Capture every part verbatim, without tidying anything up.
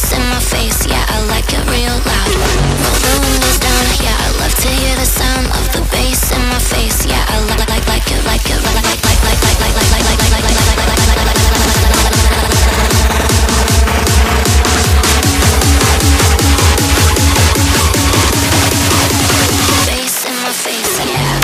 in my face, yeah, I like it real loud. Roll the windows down, yeah, I love to hear the sound of the bass in my face, yeah, I like like like it, like it, like like like like like like like like like like like like like bass in my face, yeah.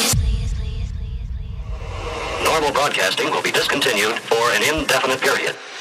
Broadcasting will be discontinued for an indefinite period.